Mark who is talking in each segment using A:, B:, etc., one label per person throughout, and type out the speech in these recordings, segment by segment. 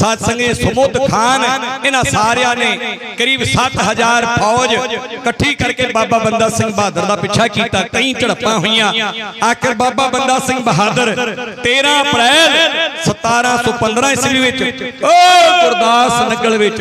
A: साध संगे सुमुद खान इन्हां सारियां ने करीब 7000 फौज इकट्ठी करके बाबा बंदा सिंह बहादुर दा पिछा कीता। कई झड़पां होईयां। आखिर बाबा बंदा सिंह बहादुर 13 अप्रैल 1715 ईस्वी विच गुरदास नगल विच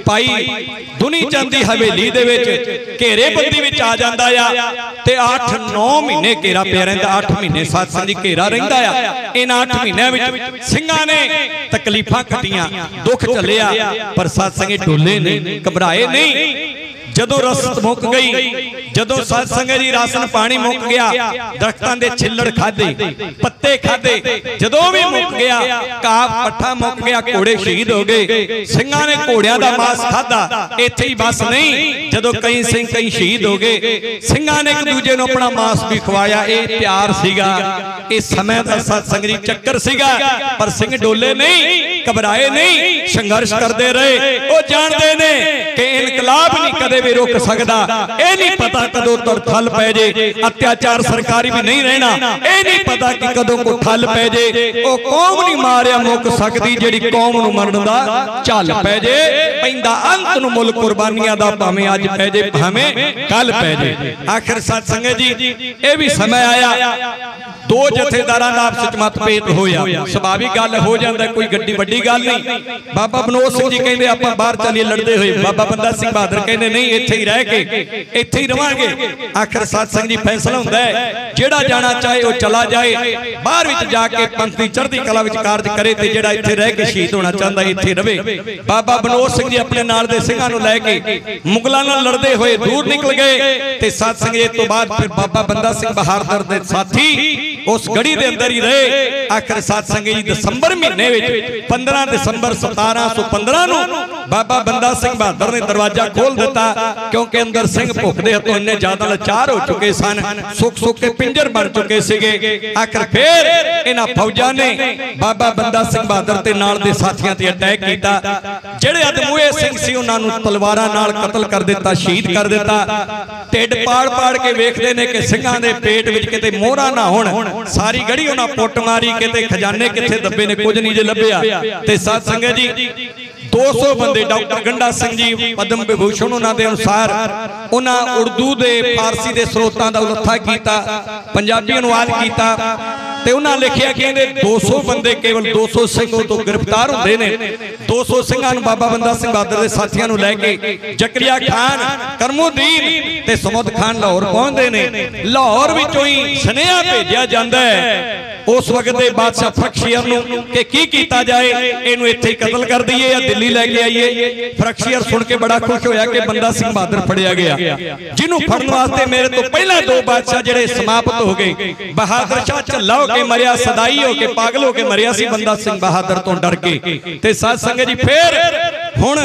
A: भाई दुनी चंद दी हवेली दे विच घेरेबंदी विच आ जांदा आ ते 8-9 महीने घेरा पिया रहिंदा। 8 महीने साध संग दी घेरा रहिंदा आ। इन्हां 8 महीनों विच सिंघां ने तकलीफां कटियां, दुख झल्लिया, पर साध संगे डोले नहीं, घबराए नहीं। जदों रसद मुक गई, जदों साध संगत जी राशन पानी मुक गया, दरख्तां दे छिल्लड़ खाधे, पत्ते खाधे, जदों भी मुक गया, घाह पट्ठा मुक गया, घोड़े शहीद हो गए। सिंघां ने घोड़ियां दा मांस खाधा। इत्थे ही बस नहीं, जदों कई सिंह कई शहीद हो गए, सिंघां ने एक दूजे नूं अपना मांस भी खवाया। ये प्यार सीगा, इस समय दा साध संगत जी चक्कर सीगा। पर सिंह डोले नहीं, घबराए नहीं, संघर्ष करते रहे। वो जानते ने कि इनकलाब नहीं कदे भी रोक सकदा। ये नहीं पता कदों तुर ठल पै जे, अत्याचार सरकारी भी नहीं रहना। ये नहीं पता कि कदों को ठल पै जे। वो कौम नहीं मारिया मुक सकदी जिहड़ी कौम नूं मरन दा झल पै जे। पैंदा अंत नूं मुल कुर्बानियां दा भावें अज पै जे भावें कल पै जे। आखिर साध संगत जी ये भी समय आया, दो जथेदारां दा आपस विच मतभेद होया। सुभाविक गल हो जांदा, कोई गड्डी वड्डी गल नहीं। बाबा बनोद सिंह जी कहंदे आपां बाहर चलीए लड़दे होए। बाबा बंदा सिंह बहादुर कहंदे नहीं, इत्थे ही रह के इत्थे ही रवांगे। आखिर साध संगत जी फैसला हुंदा है, जेड़ा जाना चाहे वो चला जाए, बाहर विच जाके पंथ दी चढ़दी कला विच कारज करे, ते जेड़ा इत्थे रह के शहीद होना चाहंदा इत्थे रवे। बाबा बनोद सिंह जी अपने नाल दे सिंघां नूं लै के मुगलां नाल लड़दे होए दूर निकल गए। ते साध संगत तो बाद फिर बाबा बंदा सिंह बहादुर दे साथी उस गड़ी दे अंदर ही रहे। आखिर साध संगत जी दिसंबर महीने विच 15 दिसंबर 1715 नूं बाबा बंदा सिंह बहादुर ने दरवाजा खोल दिता, क्योंकि अंदर सिंह भुख दे हत्थों इन्ने ज्यादा लाचार हो चुके सन, सुख सुख के पिंजर बन चुके सिगे। आखिर फिर इन्हां फौजां ने बाबा बंदा सिंह बहादुर ते नाल दे साथियां ते अटैक कीता। जिहड़े अदमूए सिंह सी उन्हां नूं तलवारां नाल कतल कर दिता, शहीद कर दिता। ढिड पाड़ पाड़ के वेखदे ने कि सिंघां दे पेट विच किते मोहरा ना होण। सारी गड़ी उन्हां पुट मारी, किते खजाने किथे दब्बे ने, कुछ नहीं जे लभ्या। ते साध संगत जी 200 बंदे, डॉक्टर गंडा सिंह जी पद्म विभूषण उन्हां दे अनुसार उन्हां उर्दू दे फारसी दे स्रोतां दा उलथा कीता, पंजाबी अनुवाद कीता। ते उन्हां लिखिया कि 200 बंदे केवल 200 सिंह तो गिरफ्तार हुंदे ने। 200 सिंघां नूं बाबा बंदा सिंह बहादुर दे साथियां नूं लैके जकरिया खान, करमुद्दीन ते समुद खान लाहौर पहुंचदे ने। लाहौर विचों ही सुनेहा भेजिया जांदा है उस वक्त दे बादशाह फरखशीर नूं कि की कीता जाए, इहनूं इत्थे कतल कर दईए या दिल्ली लैके आईए। फरखशीर सुन के बड़ा खुश होया कि बंदा सिंह बहादुर फड़िया गया, जिन्हों फड़न वास्ते मेरे तो पहला 2 बादशाह जिहड़े समाप्त हो गए। बहादुर शाह झल्ला हो के मरिया, सदाई हो के पागल हो के मरिया सी बंदा सिंह बहादुर तो डर के। ते साध संगत जी फिर हुण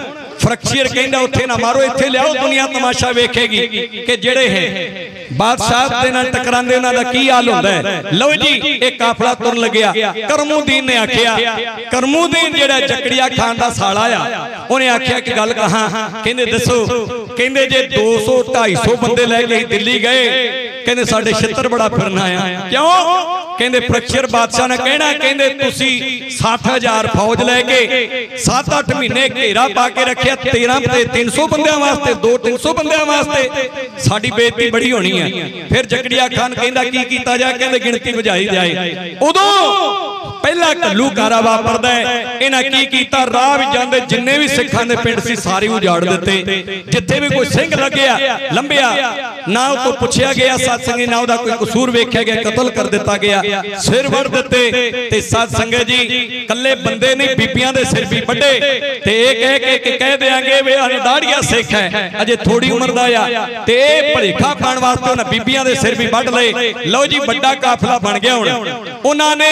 A: फरखशीर कहंदा उत्थे ना मारो, इत्थे लियाओ, दुनिया तमाशा वेखेगी कि जेड़े है बादशाह दे नाल टकरांदे उन्हां दा की हाल हुंदा है। लो जी एक काफला तुरन लगया। करमुद्दीन ने आखिया, करमुद्दीन जेड़ा जकरिया खान दा साला आ, उन्हें आखिया कि गल कहां। कहंदे दसो। कहंदे जे 200-250 बंदे लैके दिल्ली गए, कहंदे साडे छितर बड़ा फिरना आया। क्यों? कहंदे फरखशीर बादशाह ने कहना, कहंदे तुसी 60,000 फौज लैके 7-8 महीने घेरा पा के रखिया, 13 ते 300 बंदियां वास्ते, 200-300 बंदियां वास्ते, साडी बेइज्जती बड़ी होनी है। फिर जकरिया खान कहंदा की कीता जाए, कहंदे गिणती बुझाई जाए। उदों पहला कल्लू कारा वापरदा है। इन्हां की कीता, राह विच जांदे जिन्ने भी सिखां दे पिंड सी सारे उजाड़ दिते। जिथे भी कोई सिंह लग्या लंबिया ना तो पुछया गया साध संगत, ना उहदा कोई कसूर वेख्या गया, कतल कर दिता गया, सिर वड़ दिते। ते साध संगत जी कल्ले बंदे नहीं, बीबियां दे सिर भी वड्डे। ते कह के कह देंगे वे दाड़िया सिख है, अजे थोड़ी उम्र दा आ, ते भलेखा पाण वास्ते उन्हां बीबियां दे सिर भी वड्ड लए। लो जी बड़ा काफला बन गया। हुण उन्हां ने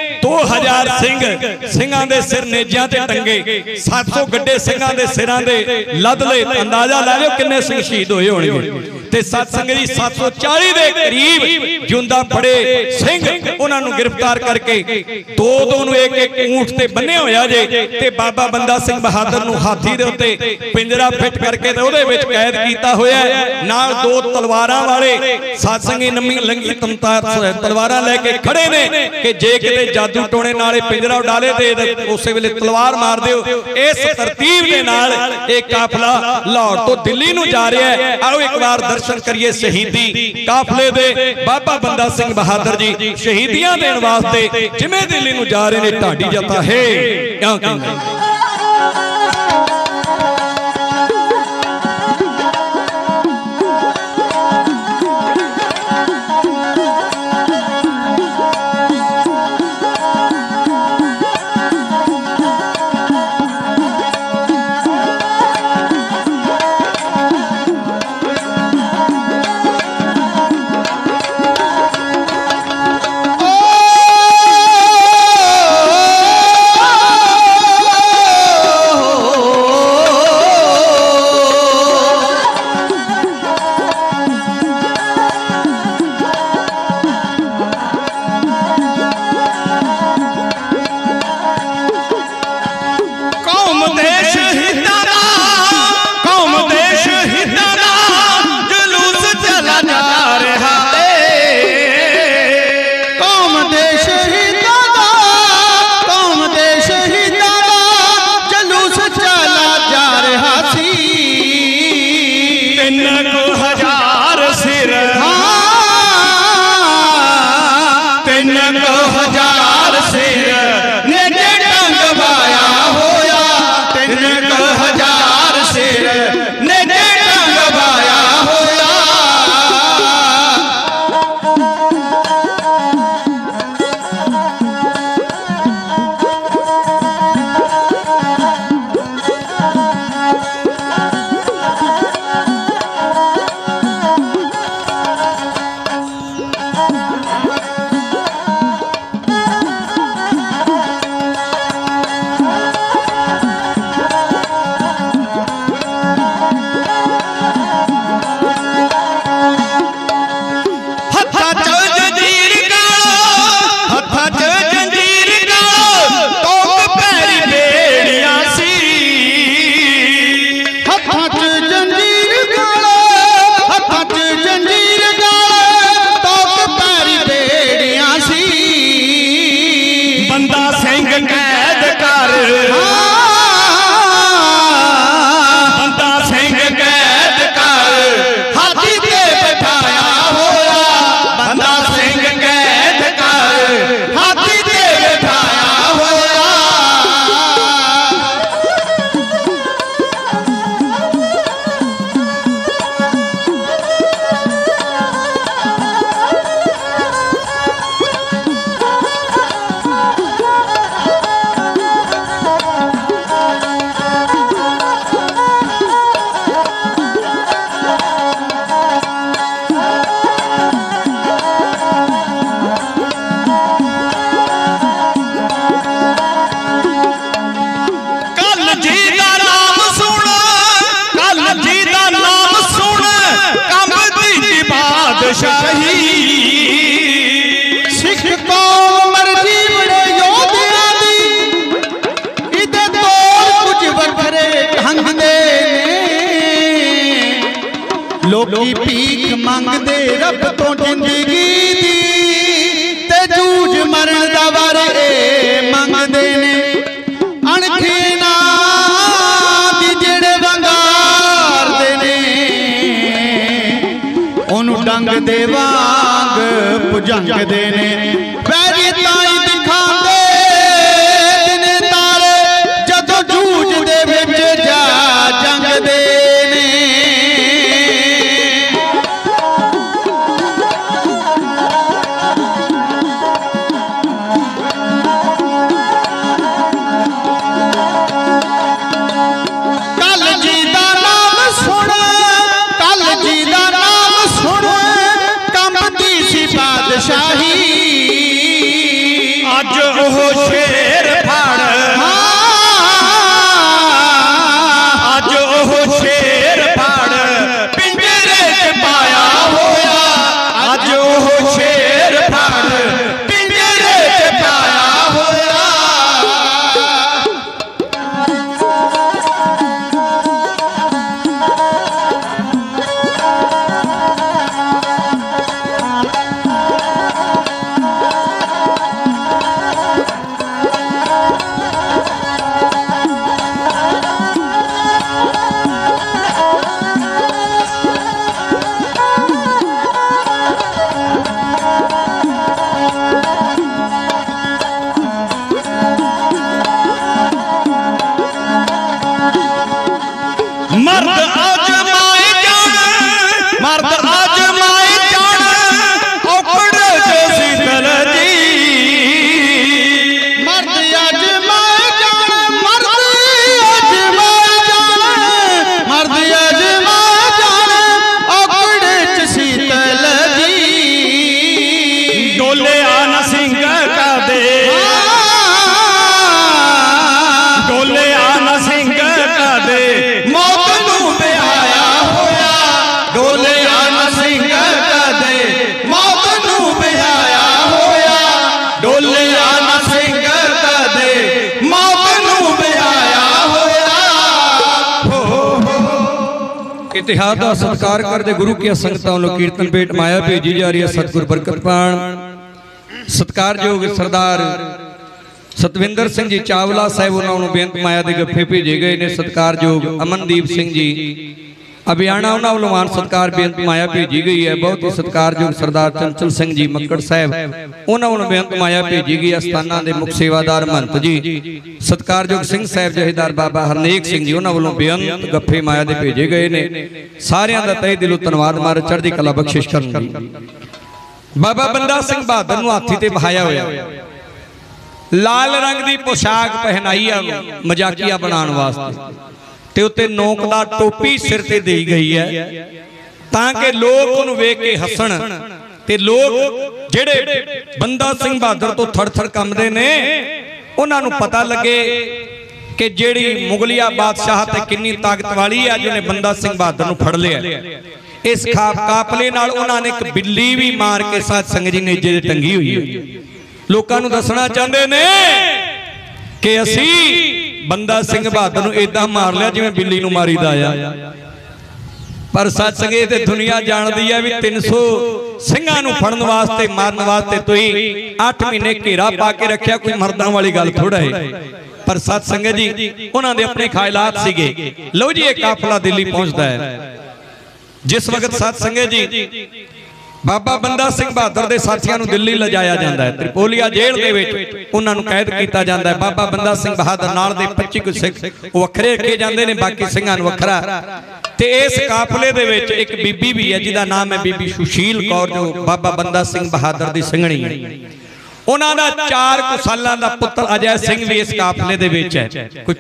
A: 2000 सिंघां दे सिर नेजियां ते टंगे, 700 गड्डे सिंघां दे सिरां दे लद ले। अंदाजा ला लो किन्ने सिंह शहीद होए होणगे। ते साध संगत जी 740 दे करीब जिंदा फड़े सिंह उन्हां नूं गिरफ्तार करके 2-2 नूं एक ऊंट ते बन्ने होया जे। ते बाबा बंदा सिंह बहादुर नूं हाथी दे उत्ते पिंजरा फिट करके ते उहदे विच कैद कीता होया है। नाल 2 तलवारां वाले साध संगत नमी लंगी तमतार तलवारां लेके खड़े ने कि जे किते जादू जादू टोने नाले पिंजरा डाले दे उस वेले तलवार मार दिओ। इस तरतीब दे नाल एक काफला लाहौर तो दिल्ली नूं जा रहा है। आओ एक बार दर्शन करिए शहीदी काफले दे। बाबा बंदा सिंह बहादुर जी शहीदियां देण वास्ते जिवें दिल्ली नूं जा रहे ने ढाडी जता है क्या कहंदे।
B: लोकी भीख मंगदे रब तो जिंदगी दी ते जूझ मरण दा वारे मंगदे ने अणखे ना दी जेड़े वंगारदे ने ओनू डंग दे वांग पुजंगदे ने पैरी ताई दिखांदे ने तारे जदों जूझ दे विच जा जंगदे शाही
A: इतिहास का सत्कार करते गुरु की संगतां लो कीर्तन भेंट माया भेजी जा रही है। सतगुर बरकत पाण सत्कारयोग सरदार सतविंदर सिंह जी चावला साहब उन्होंने बेनत माया के गफे भेजे गए ने। सत्कारयोग अमनदीप सिंह जी अभियाना उन्होंने वालों मान सत्कार बेनत माया भेजी गई है। बहुत ही सत्कारयोग सरदार चंचल सिंह जी मक्कड़ साहब उन्होंने बेनत माया भेजी गई। अस्थाना के मुख सेवादार महंत जी सत्कारयोग सिंह साहब जहेदार बाबा हरनेक सिंह जी उन्होंने वालों बेनत गफे माया के भेजे गए ने। सारियां दा तहे दिलों धन्नवाद मार चढ़दी कला बख्शिश करन। बाबा बंदा सिंह बहादुर नूं हाथी ते बहाया होया, लाल रंग की पोशाक पहनाई है मजाकिया बनाने वास्ते ते उत्ते नोकदार टोपी सिर ते दी गई है ताकि लोग उन्हें वेख के हसन ते लोग जेड़े बंदा सिंह बहादुर तो थड़ थड़ कंबदे ने उन्होंने पता लगे कि जेड़ी मुगलिया बादशाह ते किन्नी ताकत वाली है जिन्हें बंदा सिंह बहादुर नूं फड़ लिया। इस काफले नाल उन्होंने एक बिल्ली भी मार के साथ संग जी नेजे ते टंगी हुई है। लोगों को दसना चाहते ने कि असी बंदा सिंह बहादुर नूं इदां मार लिया जिवें बिल्ली नूं मारीदा आ। पर सच संगे ते दुनिया जानदी है भी 300 सिंघां नूं फड़न वास्ते मारन वास्ते तुसीं 8 महीने घेरा पा के रखिया, कोई मर्दां वाली गल थोड़ा है। पर सच संगत जी उन्होंने अपने ख्यालात सीगे। लो जी एक काफला दिल्ली पहुंचता है। जिस वक्त सत संगत जी बाबा बंदा सिंह बहादुर के साथियों को दिल्ली लिजाया जाता है, त्रिपोलिया जेल के विच उन्होंने कैद किया जाता है। बाबा बंदा सिंह बहादुर नाल दे 25 कुछ सिख वखरे रखे जाते हैं, बाकी सिंघां नूं वखरा। ते इस काफले दे विच एक बीबी भी है जिहदा नाम है बीबी सुशील कौर, जो बाबा बंदा सिंह बहादुर की सिंघणी है। उन्होंने 4 सालां दा पुत्र अजय सिंह भी इस काफले दे विच है।